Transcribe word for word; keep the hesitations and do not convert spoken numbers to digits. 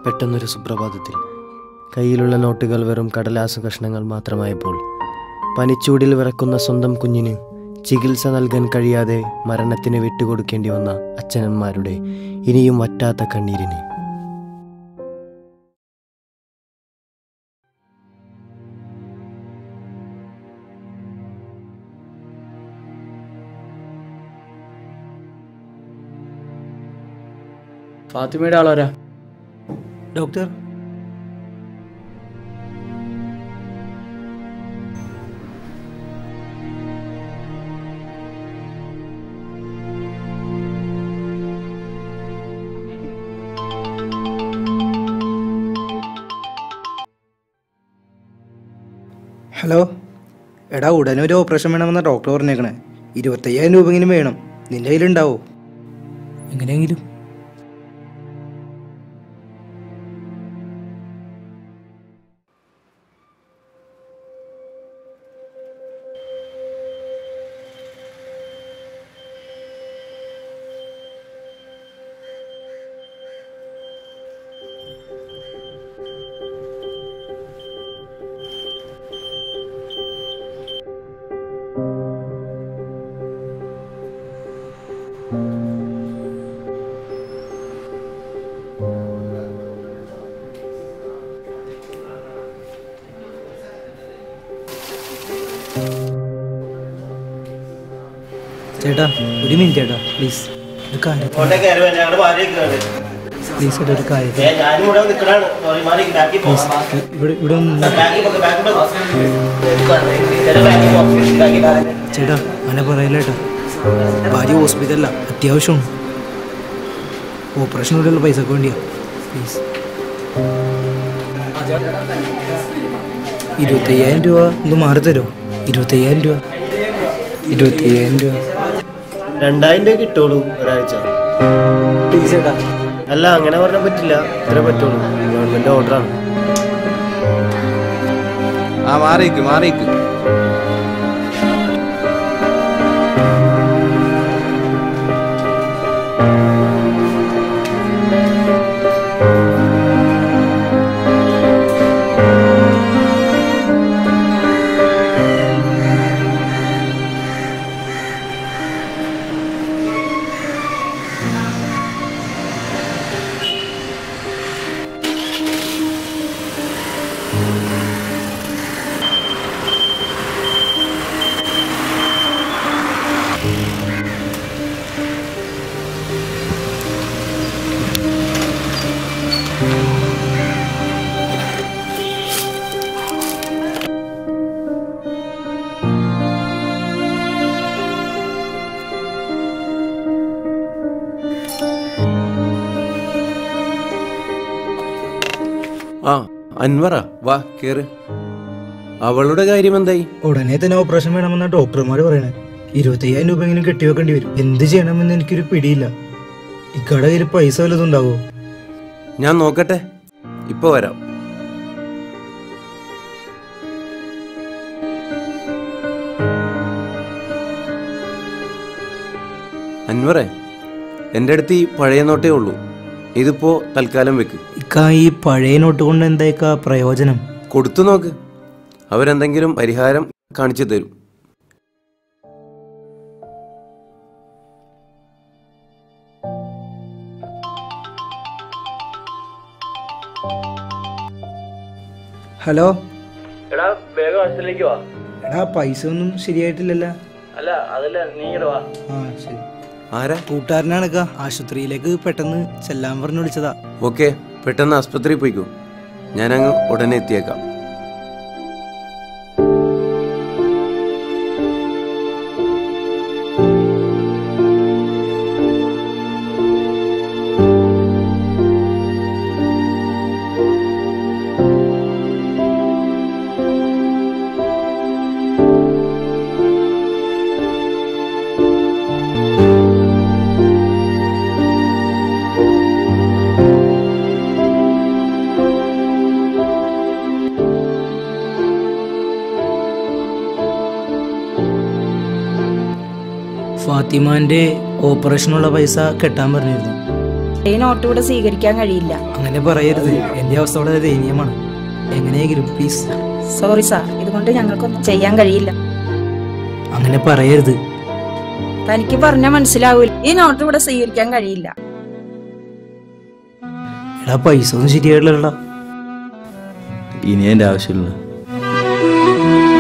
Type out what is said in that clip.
പെട്ടെന്നൊരു സുപ്രഭാതത്തിൽ കയ്യിലുള്ള നോട്ടുകൾ വെറും കടലാസ കഷ്ണങ്ങൾ മാത്രമായപ്പോൾ പനിച്ചൂടിൽ വിറക്കുന്ന സ്വന്തം കുഞ്ഞിന് ചികിത്സ നൽകാൻ കഴിയാതെ മരണത്തിന് വിട്ടുകൊടുക്കേണ്ടി വന്ന അച്ഛനന്മാരുടെ ഇനിയും വറ്റാത്ത കണ്ണീരിന് ഫാത്തിമയുടെ ആളാരാ? ഡോക്ടർ. ഹലോ എടാ, ഉടനെ ഒരു ഓപ്പറേഷൻ വേണമെന്ന ഡോക്ടർ പറഞ്ഞേക്കണേ. ഇരുപത്തയ്യായിരം രൂപയെങ്കിലും വേണം. നിൻ്റെ കയ്യിലുണ്ടാവോ? എങ്ങനെയെങ്കിലും. ചേട്ടാ ഒരു മിനിറ്റ് ചേട്ടാ, പ്ലീസ് ഒരു കാര്യം പ്ലീസ് ചേട്ടാ ഒരു കാര്യം ഇവിടെ ഇവിടെ ഒന്ന് ചേട്ടാ അങ്ങനെ പറയില്ല ചേട്ടാ. ഭാര്യ ഹോസ്പിറ്റലില്ല, അത്യാവശ്യമാണ്. ഓപ്പറേഷൻ കൂടെയുള്ള പൈസക്ക് വേണ്ടിയാ. പ്ലീസ് ഇരുപത്തയ്യായിരം രൂപ ഒന്ന് മാറി തരുമോ? ഇരുപത്തയ്യായിരം രൂപ ഇരുപത്തയ്യായിരം രൂപ രണ്ടായിരം രൂപ കിട്ടുള്ളൂ ഒരാഴ്ച. പ്ലീസ് ചേട്ടാ. അല്ല, അങ്ങനെ പറഞ്ഞാൽ പറ്റില്ല. ഇത്ര പറ്റുള്ളൂ, ഗവൺമെന്റ് ഓർഡറാണ്. ആ മാറിക്ക് മാറിക്ക് ആ അൻവറ വാ കേറ്. അവളുടെ കാര്യം എന്തായി? ഉടനെ തന്നെ ഓപ്പറേഷൻ വേണമെന്ന ഡോക്ടർമാർ പറയണേ. ഇരുപത്തയ്യായിരം രൂപ എങ്കിലും കെട്ടിവെക്കേണ്ടി വരും. എന്ത് ചെയ്യണമെന്ന് എനിക്കൊരു പിടിയില്ല. ഇക്കടെ കയ്യിൽ പൈസ വല്ലതും ഉണ്ടാവോ? ഞാൻ നോക്കട്ടെ, ഇപ്പൊ വരാം. അൻവറേ, എൻ്റെ അടുത്ത് ഈ പഴയ നോട്ടേ ഉള്ളൂ. ഇതിപ്പോ തൽക്കാലം വെക്ക്. ഇക്ക ഈ പഴയ നോട്ട് കൊണ്ട് എന്താ പ്രയോജനം? കൊടുത്തു നോക്ക്, അവരെന്തെങ്കിലും പരിഹാരം കാണിച്ചു തരും. ഹലോ എടാ വേഗം ഹോസ്റ്റലിലേക്ക് വാ. എടാ പൈസ ഒന്നും ശരിയായിട്ടില്ലല്ലോ. അല്ല അതല്ല, നീ ഇങ്ങട് വാ. ആ ശരി. ആരാ? കൂട്ടുകാരനാണ് ഇക്ക. ആശുപത്രിയിലേക്ക് പെട്ടെന്ന് ചെല്ലാൻ പറഞ്ഞു വിളിച്ചതാ. ഓക്കെ, പെട്ടെന്ന് ആസ്പത്രിയിൽ പോയിക്കോ. ഞാനങ്ങ് ഉടനെ എത്തിയേക്കാം. ഫാത്തിമാന്റെ ഓപ്പറേഷനുള്ള പൈസ കെട്ടാൻ പറഞ്ഞിരുന്നു. ഈ നോട്ട് ഇവിടെ സ്വീകരിക്കാൻ കഴിയില്ല. അങ്ങനെ പറയരുത്, എൻ്റെ അവസ്ഥ വളരെ ദയനീയമാണ്. എങ്ങനെയെങ്കിലും പ്ലീസ്. സോറി സാർ, ഇതുകൊണ്ട് ഞങ്ങൾക്കൊന്നും ചെയ്യാൻ കഴിയില്ല. അങ്ങനെ പറയരുത്. തനിക്ക് പറഞ്ഞാൽ മനസ്സിലാവൂല. ഈ നോട്ട് ഇവിടെ സ്വീകരിക്കാൻ കഴിയില്ല. എടാ പൈസ ഒന്നും ശരിയായിട്ടില്ലടാ. ഇനി എൻ്റെ ആവശ്യമില്ല.